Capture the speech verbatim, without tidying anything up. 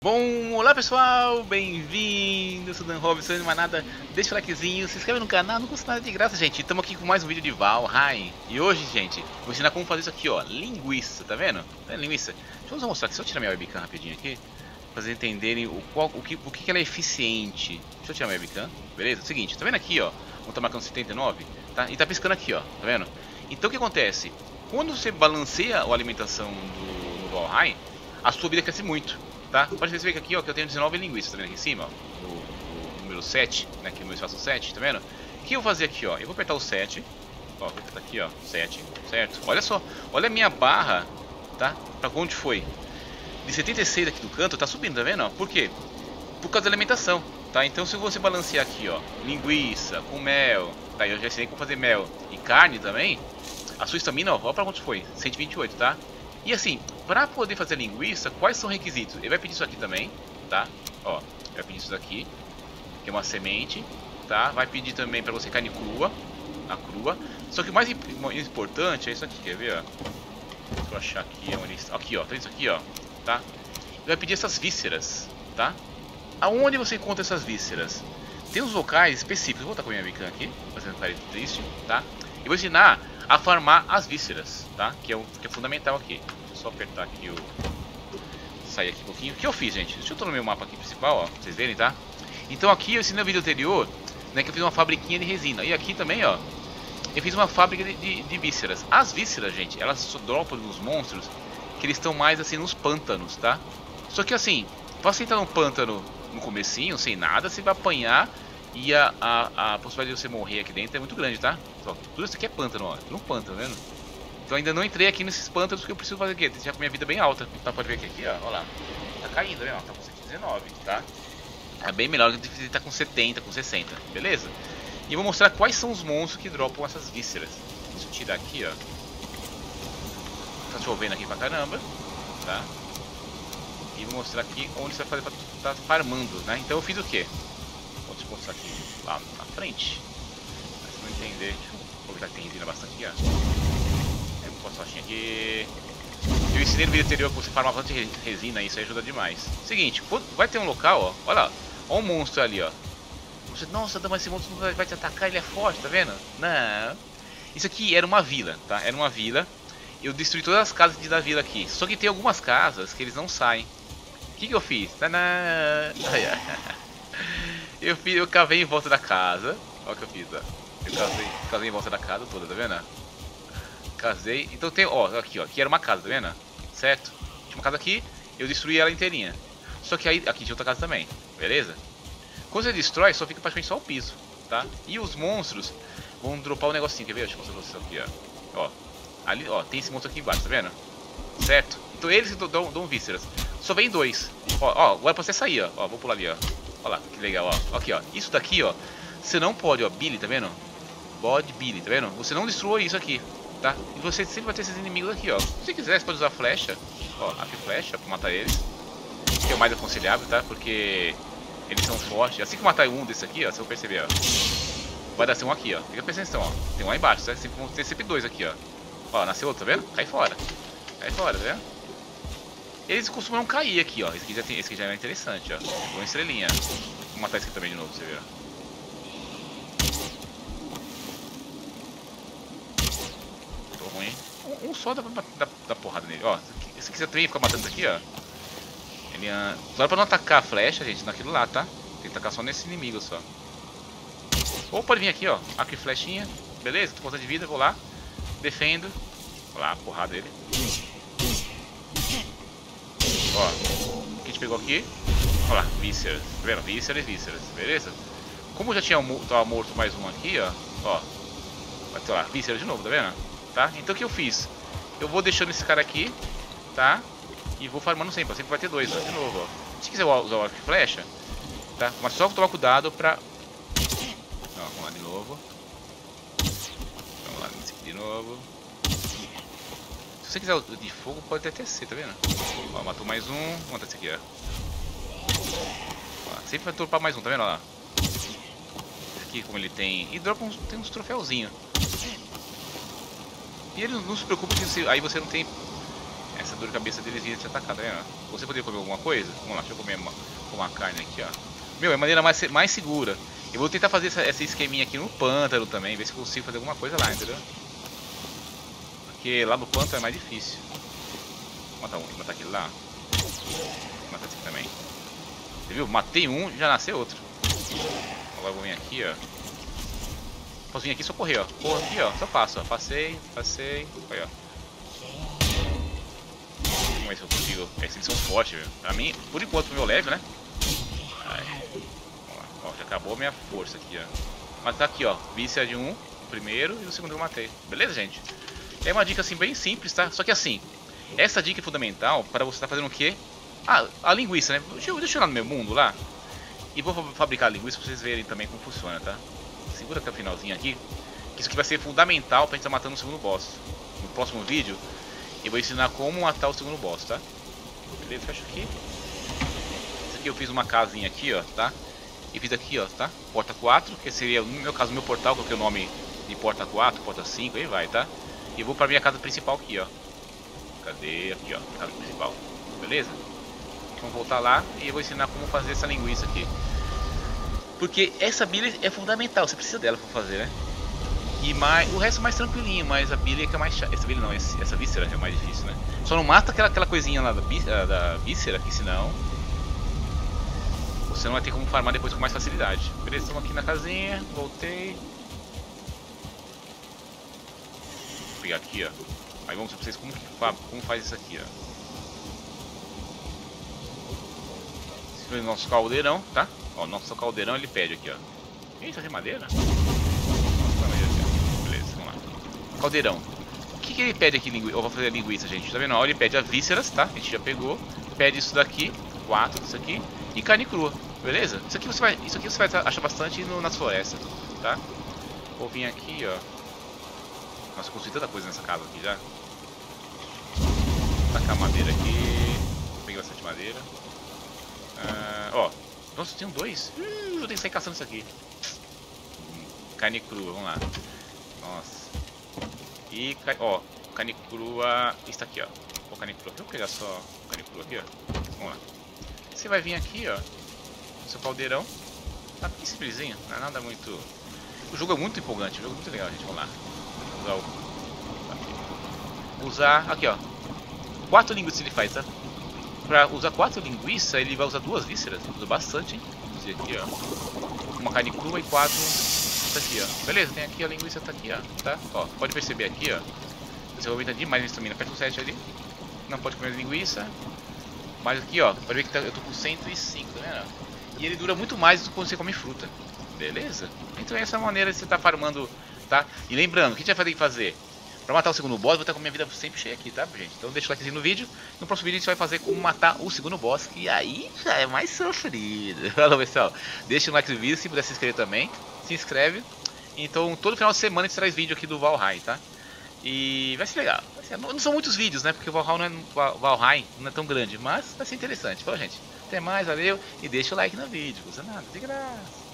Bom, olá pessoal, bem-vindos, eu sou o Dan Robson, não é nada, deixa o likezinho, se inscreve no canal, não custa nada de graça, gente. Estamos aqui com mais um vídeo de Valheim. E hoje, gente, vou ensinar como fazer isso aqui, ó, linguiça, tá vendo? Tá vendo linguiça? Deixa eu mostrar aqui, só tirar minha webcam rapidinho aqui, pra vocês entenderem o, qual, o, que, o que ela é eficiente. Deixa eu tirar minha webcam, beleza? Seguinte, tá vendo aqui, ó, vou estar marcando setenta e nove, tá? E tá piscando aqui, ó, tá vendo? Então o que acontece? Quando você balanceia a alimentação do, no Valheim, a sua vida cresce muito. Tá? Pode ver que aqui, ó, que eu tenho dezenove linguiças, tá vendo aqui em cima, ó, o, o número sete, né, aqui no meu espaço sete, tá vendo? O que eu vou fazer aqui, ó, eu vou apertar o sete, ó, vou apertar aqui, ó, sete, certo? Olha só, olha a minha barra, tá? Pra onde foi? De setenta e seis aqui do canto, tá subindo, tá vendo? Ó? Por quê? Por causa da alimentação, tá? Então se você balancear aqui, ó, linguiça com mel, tá? Eu já ensinei como fazer mel e carne também, a sua estamina, ó, olha pra onde foi, cento e vinte e oito, tá? E assim, para poder fazer linguiça, quais são os requisitos? Ele vai pedir isso aqui também, tá? Ó, vai pedir isso daqui, que é uma semente, tá? Vai pedir também para você carne crua, a crua. Só que o mais importante é isso aqui, quer ver, ó? Deixa eu achar aqui, onde está. Aqui, ó, tá isso aqui, ó, tá? Ele vai pedir essas vísceras, tá? Aonde você encontra essas vísceras? Tem uns locais específicos, eu vou botar com a minha webcam aqui, fazendo cara triste, tá? E vou ensinar a farmar as vísceras, tá? Que é, o, que é fundamental aqui. Deixa eu só apertar aqui o... sair aqui um pouquinho. O que eu fiz, gente? Deixa eu estar no meu mapa aqui principal, ó, pra vocês verem, tá? Então aqui eu ensinei no vídeo anterior, né, que eu fiz uma fabriquinha de resina. E aqui também, ó, eu fiz uma fábrica de, de, de vísceras. As vísceras, gente, elas só dropam nos monstros que eles estão mais assim nos pântanos, tá? Só que assim, pra você entrar num pântano no comecinho, sem nada, você vai apanhar. E a, a, a possibilidade de você morrer aqui dentro é muito grande, tá? Só, tudo isso aqui é pântano, ó. Tudo um pântano, tá vendo? Então ainda não entrei aqui nesses pântanos porque eu preciso fazer o quê? Deixar com minha vida bem alta. Tá, pode ver aqui, aqui, ó. Olha lá. Tá caindo, né? Ó, tá com cento e dezenove, tá? É bem melhor do que ele tá com setenta, com sessenta, beleza? E eu vou mostrar quais são os monstros que dropam essas vísceras. Deixa eu tirar aqui, ó. Tá chovendo aqui pra caramba, tá? E vou mostrar aqui onde você vai fazer pra tá farmando, né? Então eu fiz o quê? Vou te mostrar aqui lá na frente. Pra você não entender, deixa eu aproveitar que tem resina bastante aqui, ó. Eu vou postar aqui. Eu ensinei no vídeo anterior que você farma bastante resina, isso aí ajuda demais. Seguinte, vai ter um local, ó. Olha lá, olha um monstro ali, ó. Você, nossa, mas esse monstro não vai te atacar, ele é forte, tá vendo? Não. Isso aqui era uma vila, tá? Era uma vila. Eu destruí todas as casas da vila aqui. Só que tem algumas casas que eles não saem. O que, que eu fiz? Tadã! Ai, ai. Eu, fiz, eu cavei em volta da casa. Olha o que eu fiz, ó. Eu casei, casei em volta da casa toda, tá vendo? Casei. Então tem, ó, aqui, ó. Aqui era uma casa, tá vendo? Certo? Tinha uma casa aqui, eu destruí ela inteirinha. Só que aí, aqui tinha outra casa também, beleza? Quando você destrói, só fica praticamente só o piso, tá? E os monstros vão dropar um negocinho, quer ver? Deixa eu mostrar pra vocês aqui, ó. Ó, ali, ó, tem esse monstro aqui embaixo, tá vendo? Certo? Então eles dão, dão vísceras. Só vem dois. Ó, ó, agora pra você sair, ó. Ó, vou pular ali, ó. Olha lá, que legal, ó. Aqui, ó. Isso daqui, ó. Você não pode, ó. Billy, tá vendo? Bode Billy, tá vendo? Você não destrua isso aqui, tá? E você sempre vai ter esses inimigos aqui, ó. Se você quiser, você pode usar flecha. Ó, aqui flecha pra matar eles. Que é o mais aconselhável, tá? Porque eles são fortes. Assim que matar um desse aqui, ó, você vai perceber, ó. Vai dar um aqui, ó. Fica prestando atenção, ó. Tem um lá embaixo, tá? Sempre vão ter sempre dois aqui, ó. Ó, nasceu outro, tá vendo? Cai fora. Cai fora, tá vendo? Eles costumam cair aqui, ó. Esse aqui já, tem, esse aqui já é interessante, ó. Uma estrelinha. Vou matar esse aqui também de novo, você vê, ó. Tô ruim. Um, um só dá pra dar, dar porrada nele, ó. Esse aqui você também fica matando isso aqui, ó. Ele uh... Só pra não atacar a flecha, gente, naquilo lá, tá? Tem que atacar só nesse inimigo só. Ou pode vir aqui, ó. Aqui flechinha. Beleza? Tô com conta de vida, vou lá. Defendo. Vou lá, porrada dele. Ó, o que a gente pegou aqui? Olha lá, vísceras, tá vendo? Vísceras e vísceras, beleza? Como já tinha tava morto mais um aqui, ó. Ó, vai ter lá, vísceras de novo, tá vendo? Tá? Então o que eu fiz? Eu vou deixando esse cara aqui, tá? E vou farmando sempre, sempre vai ter dois, ó, de novo, ó. Se quiser usar o arco e flecha, tá? Mas só tomar cuidado pra... Ó, vamos lá de novo. Vamos lá nesse aqui de novo. Se você quiser o de fogo, pode até ser, tá vendo? Ó, matou mais um. Vou matar esse aqui, ó. Ó, sempre vai dropar mais um, tá vendo? Ó lá. Esse aqui, como ele tem... E dropa uns, tem uns troféuzinhos. E ele não se preocupa que você... aí você não tem... É, essa dor de cabeça deles vinha te atacar, tá vendo? Você poderia comer alguma coisa? Vamos lá, deixa eu comer uma, uma carne aqui, ó. Meu, é a maneira mais, mais segura. Eu vou tentar fazer essa, essa esqueminha aqui no pântano também, ver se eu consigo fazer alguma coisa lá, entendeu? Porque lá no pântano é mais difícil. Vou matar um, matar aquele lá. Vou matar esse aqui também. Você viu? Matei um, já nasceu outro. Agora eu vou vir aqui, ó. Posso vir aqui e só correr, ó. Corro aqui, ó. Só passo, ó. Passei, passei. Aí, ó. Vamos ver se eu consigo. Esses são fortes, viu? Pra mim, por enquanto, pro meu level, né? Aí. Vamos lá. Ó, já acabou a minha força aqui, ó. Mas tá aqui, ó. Víscera de um, o primeiro e o segundo eu matei. Beleza, gente? É uma dica assim bem simples, tá? Só que assim, essa dica é fundamental para você estar tá fazendo o quê? Ah, a linguiça, né? Deixa eu, deixa eu ir lá no meu mundo lá. E vou fabricar a linguiça pra vocês verem também como funciona, tá? Segura até o finalzinho aqui. Que isso aqui vai ser fundamental pra gente estar tá matando o segundo boss. No próximo vídeo, eu vou ensinar como matar o segundo boss, tá? Beleza, fecha aqui. Isso aqui eu fiz uma casinha aqui, ó, tá? E fiz aqui, ó, tá? Porta quatro, que seria, no meu caso, meu portal, coloquei o nome de porta quatro, porta cinco, aí vai, tá? E eu vou pra minha casa principal aqui, ó. Cadê? Aqui, ó, casa principal. Beleza? Vamos voltar lá e eu vou ensinar como fazer essa linguiça aqui. Porque essa bilha é fundamental, você precisa dela pra fazer, né? E mais, o resto é mais tranquilinho, mas a bilha é que é mais chata. Essa bilha não, esse, essa víscera é mais difícil, né? Só não mata aquela, aquela coisinha lá da, da víscera, que senão você não vai ter como farmar depois com mais facilidade. Beleza, estamos aqui na casinha, voltei. Vou pegar aqui, ó. Aí vamos mostrar pra vocês como, que, como faz isso aqui, ó. Esse foi o nosso caldeirão, tá? Ó, nosso caldeirão ele pede aqui, ó. Eita, tem madeira? Nossa, madeira aqui, ó. Beleza, vamos lá. Caldeirão. O que, que ele pede aqui? Eu vou fazer a linguiça, gente. Tá vendo? Ó, ele pede as vísceras, tá? A gente já pegou. Pede isso daqui, quatro disso aqui. E carne crua, beleza? Isso aqui você vai, isso aqui você vai achar bastante no, nas florestas, tá? Vou vir aqui, ó. Nossa, eu construí tanta coisa nessa casa aqui já. Vou tacar madeira aqui. Peguei bastante madeira. Ah, ó. Nossa, tem um dois. Hum, eu tenho que sair caçando isso aqui. Hum, carne crua, vamos lá. Nossa. E, ó, carne crua. Isso aqui, ó. Ó, carne crua. Vou pegar só carne crua aqui, ó. Vamos lá. Você vai vir aqui, ó. No seu caldeirão. Tá bem simplesinho. Não é nada muito. O jogo é muito empolgante. O jogo é muito legal, gente. Vamos lá. Usar o. Usar. Aqui, ó. Quatro linguiças ele faz, tá? Pra usar quatro linguiças, ele vai usar duas vísceras. Ele usa bastante, hein? Vou dizer aqui, ó. Uma carne crua e quatro. Isso aqui, ó. Beleza, tem aqui a linguiça, tá aqui, ó. Tá? Ó, pode perceber aqui, ó. Você vai aumentar demais a estamina. Aperta o sete ali. Não pode comer linguiça. Mas aqui, ó. Pode ver que tá, eu tô com cento e cinco, tá vendo? E ele dura muito mais do que quando você come fruta. Beleza? Então essa é a maneira de você tá farmando, tá? E lembrando, o que a gente vai ter que fazer? Pra matar o segundo boss, eu vou estar com a minha vida sempre cheia aqui, tá, gente? Então deixa o likezinho no vídeo. No próximo vídeo a gente vai fazer como matar o segundo boss, que aí já é mais sofrido. Falou, pessoal. Deixa o like no vídeo, se puder se inscrever também. Se inscreve. Então todo final de semana a gente traz vídeo aqui do Valheim, tá? E vai ser legal. Vai ser... Não são muitos vídeos, né? Porque o Valheim não, é... Valheim não é tão grande, mas vai ser interessante. Falou, gente. Até mais, valeu. E deixa o like no vídeo. Não custa nada, de graça.